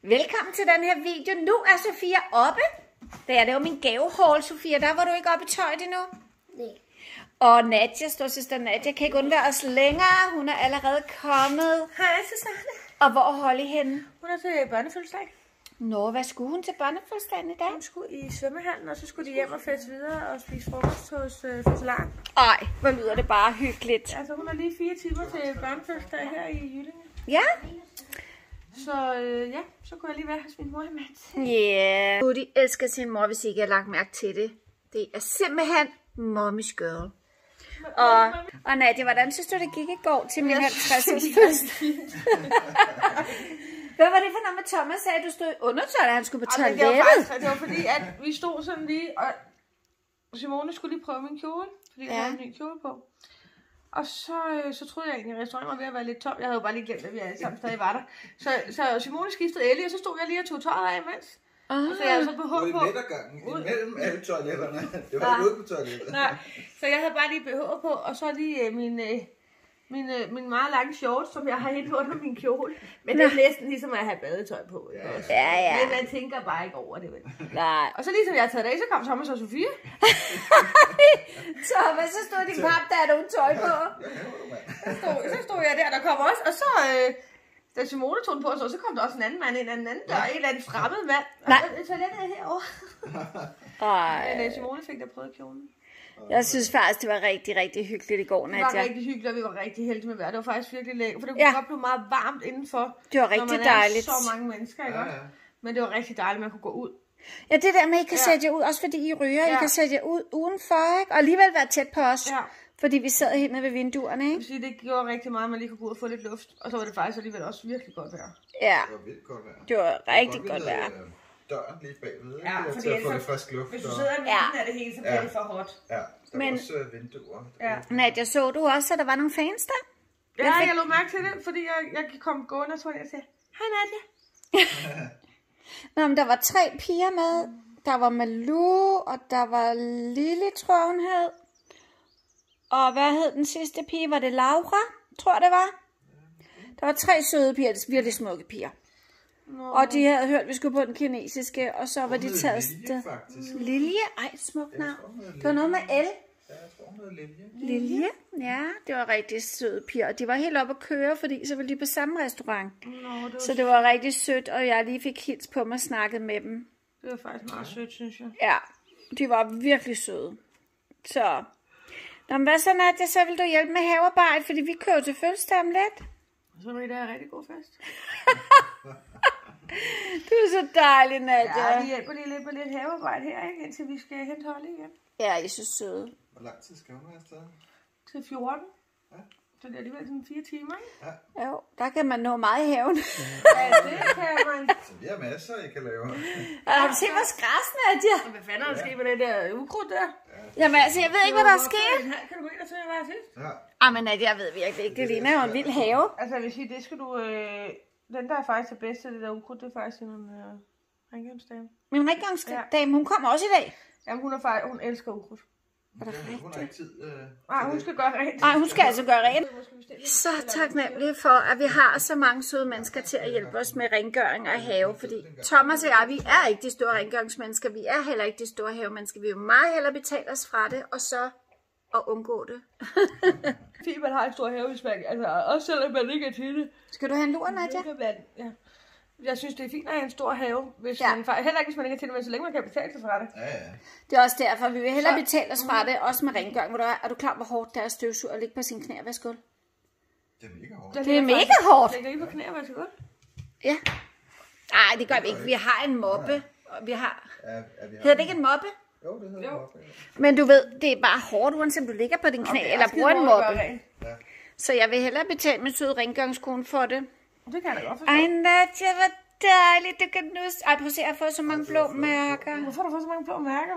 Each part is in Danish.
Velkommen til den her video. Nu er Sofia oppe. Da jeg lavede min gavehaul, Sofia, der var du ikke oppe i tøjet endnu. Nej. Og Nadia, storsøster Nadia, kan ikke undvære os længere. Hun er allerede kommet. Hej, Susanne. Og hvor holder I henne? Hun er til børnefødselsdag. Nå, hvad skulle hun til børnefødselsdagen i dag? Hun skulle i svømmehallen, og så skulle de hjem og feste videre og spise frokost hos fødselaren. Ej, hvor lyder det bare hyggeligt. Altså, hun har lige 4 timer til børnefødselsdag her i Jyllinge. Ja? Så ja, så kunne jeg lige være hos min mor i Mads. Ja. Yeah. De elsker sin mor, hvis I ikke har lagt mærke til det. Det er simpelthen mommy's girl. Og Nadia, hvordan synes du, det gik i går til min 50-års fødselsdag? Hvad var det for noget med Thomas sagde, at du stod i undertøj, da han skulle på toilettet? Det var fordi, at vi stod sådan lige, og Simone skulle lige prøve min kjole, fordi jeg havde en ny kjole på. Og så troede jeg egentlig, at restauranten var ved at være lidt tom. Jeg havde jo bare lige glemt, at vi alle sammen stadig var der. Så Simone skiftede Ellie, og så stod jeg lige og tog tøjet af imens. Og så jeg havde så BH på. Det var i midtergangen, imellem alle toiletterne. Det var ikke ude på toilettet. Nej, så jeg havde bare lige BH på, og så lige min meget lange shorts, som jeg har helt under min kjole. Men det er næsten ligesom at have badetøj på. Ja. Men man tænker bare ikke over det, vel? Nej. Og så ligesom jeg havde taget det af, så kom Thomas og Sofie. Thomas, så stod din papdatter uden tøj på. Så stod jeg der kom også, og så... Da Simone tog den på, så kom der også en anden mand ind ad en anden dør, en eller anden fremmed mand. Nej. Og toilettet er herovre. Men Simone fik da prøvet kjolen. Jeg synes faktisk, det var rigtig, rigtig hyggeligt i går, Nadia. Det var rigtig hyggeligt, og vi var rigtig heldige med vejret. Det var faktisk virkelig lækkert, for det kunne godt blive meget varmt indenfor. Det var rigtig dejligt. Når man er så mange mennesker, ikke? Ja. Men det var rigtig dejligt, at man kunne gå ud. Ja, det der med, at I kan sætte jer ud, også fordi I ryger. I kan sætte jer ud udenfor, ikke? Og alligevel være tæt på os. Ja. Fordi vi sad hernede ved vinduerne, ikke? Sige, det gjorde rigtig meget, at man lige kunne gå ud og få lidt luft. Og så var det faktisk alligevel også virkelig godt vejr. Ja. Det var vildt godt vejr. Det var rigtig godt vejr. Døren lige bagved, ikke? Ja, Fordi fordi at få lidt frisk luft. Hvis du sidder i midten af det hele, så bliver det for hot. Ja, der var også vinduer. Ja. Nadia, så du også, at der var nogle fans der? Ja, jeg lå mærke til det, fordi jeg kom gående, og så jeg sagde, hej Nadia. Nå, men der var 3 piger med. Der var Malou, og der var Lille, tror hun hed. Og hvad hed den sidste pige? Var det Laura, tror det var? Der var 3 søde piger, virkelig smukke piger. Og de havde hørt, at vi skulle på den kinesiske, og så var de taget afsted. Lilje? Ej, smukt navn. Det var noget med L. Ja, jeg tror, hun hedder Lilje. Lilje? Ja, det var rigtig søde piger. Og de var helt oppe at køre, fordi så var de på samme restaurant. Så det var rigtig sødt, og jeg lige fik hils på mig og snakket med dem. Det var faktisk meget sødt, synes jeg. Ja, de var virkelig søde. Så... Nå, men hvad så, Nadia? Så vil du hjælpe med havearbejde, fordi vi kører til fødselsdag om lidt. Så er det rigtig god fest. Du er så dejlig, Nadia. Ja, vi hjælper lige lidt med lidt havearbejde her, ikke? Indtil vi skal hente Holly igen. Ja, I er så søde. Hvor lang tid skal hun være afsted? Til 14. Ja. Så det er alligevel sådan 4 timer, ikke? Ja. Jo, der kan man nå meget i haven. Ja, det kan man. Så vi har masser, I kan lave. Har du set vores græs, Nadia? Hvad fanden er der sket med det der ukrudt der? Jamen altså, jeg ved ikke, hvad der er sket. Kan du gå ind og se, hvad jeg sidst? Ja. Men Nadia, jeg ved virkelig ikke. Det ligner jo en vild have. Altså, jeg vil sige, det skal du... Den, der er faktisk det bedste, det der ukrudt, det er faktisk en rengøringsdame. Min rengøringsdame, hun kommer også i dag. Jamen, hun elsker ukrudt. Hun har ikke tid. Nej, hun skal gøre rent. Nej, hun skal altså gøre rent. Så taknemmelig for, at vi har så mange søde mennesker til at hjælpe os med rengøring og have. Fordi Thomas og jeg, vi er ikke de store rengøringsmennesker. Vi er heller ikke de store havemennesker. Vi vil meget hellere betale os fra det, og så at undgå det. Fordi man har en stor have i Spanien. Altså, også selvom man ikke er til det. Skal du have en lur, Nadia? Ja. Jeg synes, det er fint at have en stor have, hvis man, heller ikke hvis man ikke er til det, men så længe man kan betale sig fra det. Ja. Det er også derfor, vi vil hellere betale os fra det, også med rengøring. Er du klar, hvor hårdt det er at støvsuge og ligge på sine knæ og vaske gulv? Det er mega hårdt. Det er mega hårdt. Ligger I på knæ og vaske gulv? Ja. Nej, det gør vi ikke. Vi har en moppe. Vi har... Hedder det ikke en moppe? Jo, det hedder moppe. Men du ved, det er bare hårdt, uanset om du ligger på din knæ eller bruger en moppe. Så jeg vil hellere betale min søde rengøringskone for det. Det kan jeg da godt forstå. Ej, Nadia, hvor dejligt. Du kan nu... Ej, prøv at se, jeg har fået så mange blå mærker. Hvorfor har du fået så mange blå mærker?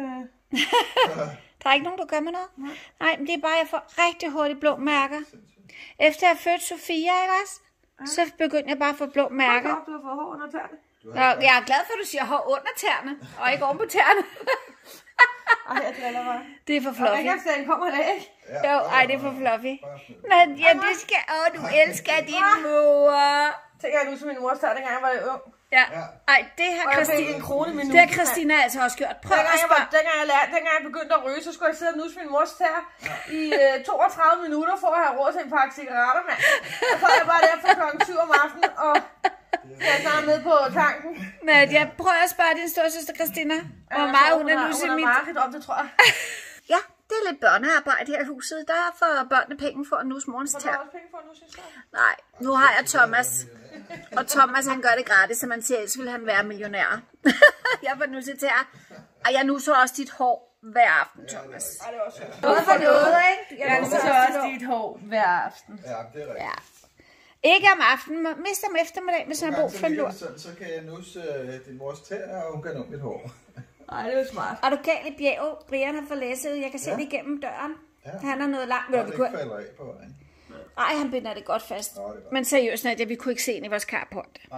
Der er ikke nogen, der gør med noget? Nej, men det er bare, at jeg får rigtig hurtigt blå mærker. Efter jeg fødte Sofia, ellers, så begyndte jeg bare at få blå mærker. Du har fået hår under tæerne. Nå, jeg er glad for, at du siger hår under tæerne, og ikke oven på tæerne. Ej, jeg driller bare. Det er for fluffy. Og rengøringsdagen kommer i dag. Jo, ej, det er for fluffy. Nadia, det skal... Åh, du elsker din mor. Tænker jeg nu, som min mor startede, dengang jeg var ung. Ja. Ej, det har Og jeg fik Christina, en krone i minuten. det har Christina altså også gjort. Prøv at spørge. Dengang jeg begyndte at ryge, så skulle jeg sidde og nusse min mors tær i 32 minutter for at have råd til en pakke cigaretter, mand. Og så er jeg bare der fra klokken 7 om aftenen, og jeg er snart nede på tanken. Nadia, prøv at spørge din storsøster Christina, hvor meget hun er nusse i mit... marked om det, tror jeg. Ja, det er lidt børnearbejde her i huset. Der får børnene penge for at nusse morens Får du tær. også penge for at nusse i tær? Nej, nu har jeg Thomas. Og Thomas, han gør det gratis, så man siger, ellers vil han være millionær. Jeg får nusset tær. Og jeg nusser også dit hår hver aften, Thomas. Ej, det er også sjovt. Noget for noget, ikke? Jeg nusser også dit hår hver aften. Ja, det er rigtigt. Ja. Ikke om aftenen, men mest om eftermiddagen, hvis han har brug for en lur. Så kan jeg nusse din mors tær, og hun kan nå mit hår. Ej, det er jo smart. Og du galt i bjerget. Brian har fået læsset. Jeg kan se det igennem døren. Ja. Han er noget langt. Jeg ikke falder af på vejen. Ej, han binder det godt fast. Nå, det er godt. Men seriøst, Nadia, vi kunne ikke se ind i vores carport. Nej.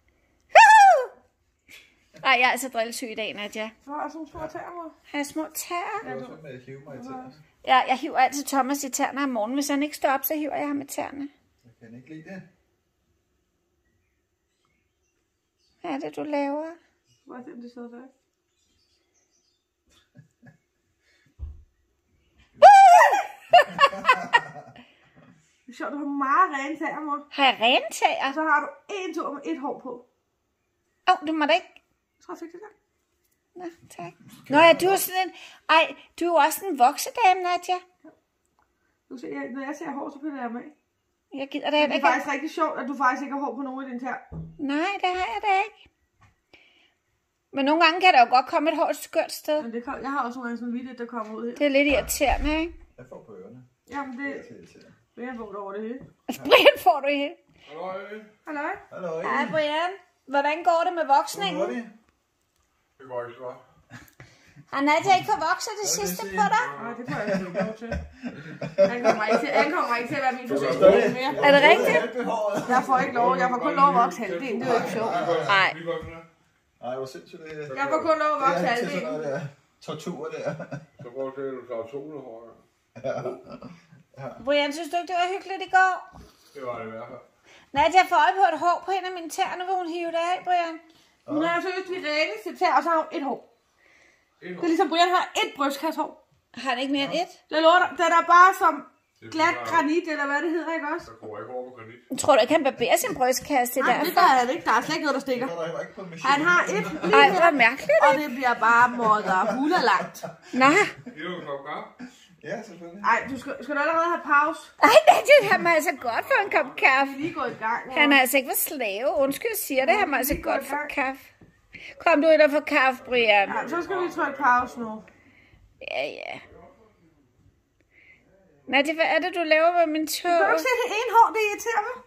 Ej, jeg er altså drillesyg i dag, Nadia. Du har sådan nogle små tæer, mor. Har jeg små tæer? Jeg er også med at hive mig i tæerne. Ja, jeg hiver altid Thomas i tæerne om morgenen. Hvis han ikke står op, så hiver jeg ham i tæerne. Jeg kan ikke lide det. Hvad er det, du laver? Hvor er det, det sidder der? Det er sjovt, du har meget rene tæer, mor. Har jeg rene tæer? Og så har du en tur med et hår på. Du må da ikke... Jeg tror, jeg fik det der. Nå, tak. Nå ja, du er sådan en... Ej, du er jo også en voksedame, Nadia. Du ser, når jeg ser hår, så piller jeg med. Jeg gider det Det er ikke. faktisk rigtig sjovt, at du faktisk ikke har hår på nogen af dine tæer. Nej, det har jeg da ikke. Men nogle gange kan der jo godt komme et hårdt skørt sted. Men jeg har også nogle gange sådan en video, der kommer ud her. Det er lidt irriterende, ikke? Jeg får på ørerne. Jamen, det Det er irriterende. er jeg våget over det hele. Brian får du i hele. Hallo? Hallo, Hej, Brian. Hvordan går det med voksningen? Det går ikke så godt. Har Nadia ikke fået vokset det sidste på dig? Nej, det får jeg ikke lov til. Han kommer ikke til at være min forsøgsperson mere. Er det rigtigt? Jeg får ikke lov. Jeg får kun lov at vokse halvdelen. Det er jo ikke sjovt. Nej. Nej, hvor sindssygt det er. Jeg får kun lov at vokse Det er til sådan halvdelen. noget der tortur der. Så går det, at du tager solehår. Brian, synes du ikke, det var hyggeligt i går? Det var det i hvert fald. Nadia får øje på et hår på en af mine tæer. Nu vil hun hive det af, Brian. Hun har seriøst de reneste tæer, og så har hun et hår. Det er ligesom Brian har et brystkassehår. Har han ikke mere end et? Det lorter. Den er bare som glat granit, eller hvad det hedder, ikke også? Der går ikke over på granit. Tror du ikke, han barberer sin brystkasse Nej, det derfor? gør han ikke. Der er slet ikke noget, der stikker. Der er heller ikke på en machine. Han har et Ej, lige hvor her, mærkeligt. og det bliver bare modder hulerlangt. Nå. Det er jo en kop kaffe. Ja, selvfølgelig. Ej, skal du allerede have pause? Ej, Nadia, han må altså godt få en kop kaffe. Vi er lige gået i gang. Han er altså ikke været slave. Undskyld, jeg siger det. Han må altså godt få kaffe. Kom du ind og få kaffe, Brian. Ja, så skal vi trykke pause nu. Ja. Nadia, hvad er det, du laver med min tog? Kan du ikke se det ene hår, det irriterer mig?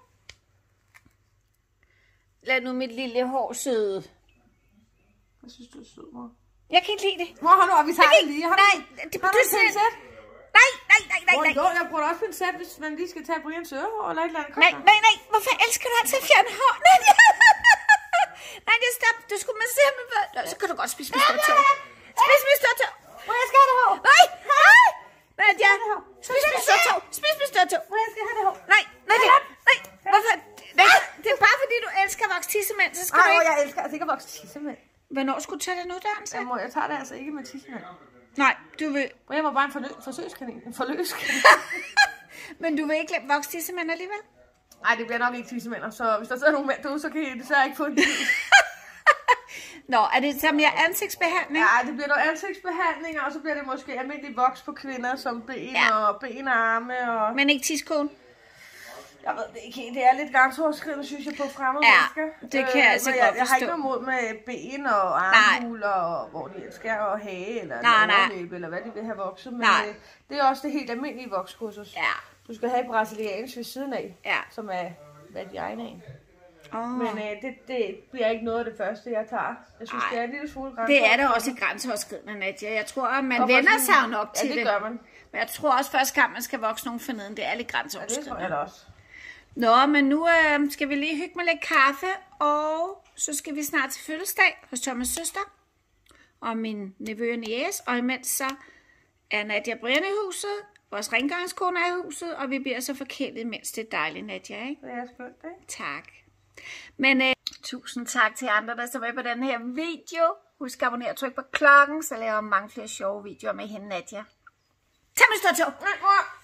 Lad nu mit lille hår sidde. Jeg synes, du er sød, mor. Jeg kan ikke lide det. Mor, hold nu op, vi tager det lige. Har du en pincet? Nej. Jo, jeg bruger også pincet, hvis man lige skal tage Brians ørehår eller et eller andet. Nej. Hvorfor elsker du altid at fjerne hår, Nadia? Nadia, stop. Du skulle massere mig. Så kan du godt spise mit stortå. Spis mit stortå. Jeg skal have det hår. Nej. Nadia, spis mit stortå. Spis mit stortå. Jeg skal have det hår. Nej. Hvorfor? Det er bare fordi, du elsker at vokse tissemænd, så skal du Ej, ikke... jeg elsker altså ikke at vokse tissemænd. Hvornår skulle du tage den uddannelse? Jeg tager det altså ikke med tissemænd. Nej, du vil... Brian var bare en forsøgskanin. En forløskanin. Men du vil ikke vokse tissemænd alligevel? Nej, det bliver nok ikke tissemænd, så hvis der sidder nogle mænd derude, så kan I desværre ikke få en lille. Nå, er det så mere ansigtsbehandling? Ja, det bliver noget ansigtsbehandling, og så bliver det måske almindelig voks på kvinder, som ben og arme og... Men ikke tidskone? Jeg ved det ikke helt. Det er lidt grænseoverskridende, synes jeg, på fremmede mennesker. Det kan jeg altså godt Jeg har ikke forstå. noget mod med ben og armhuler, og hvor de skal og hage, eller overlæbe, eller hvad de vil have vokset. Men det er også det helt almindelige vokskursus. Ja. Du skal have brasiliansk ved siden af, som er hvad de egne af. Men det bliver ikke noget af det første, jeg tager. Jeg synes, det er en lille smule grænseoverskridende. Det er da også grænseoverskridende, Nadia. Jeg tror, at man vender sig jo nok til det. Ja, det gør man. Men jeg tror også, første gang man skal vokse nogen forneden, det er lidt grænseoverskridende. Ja, det tror jeg da også. Nå, men nu skal vi lige hygge med lidt kaffe, og så skal vi snart til fødselsdag hos Thomas' søster og min nevø og niece, og imens så er Nadia og Brian i huset, vores rengøringskone er i huset, og vi bliver så forkælet, mens det er dejligt, Nadia, ikke? Det er skønt, ikke? Tak. Men Tusind tak til andre, der så med på den her video. Husk at abonnere og tryk på klokken, så laver jeg mange flere sjove videoer med hende, Nadia. Tag mig stort tog.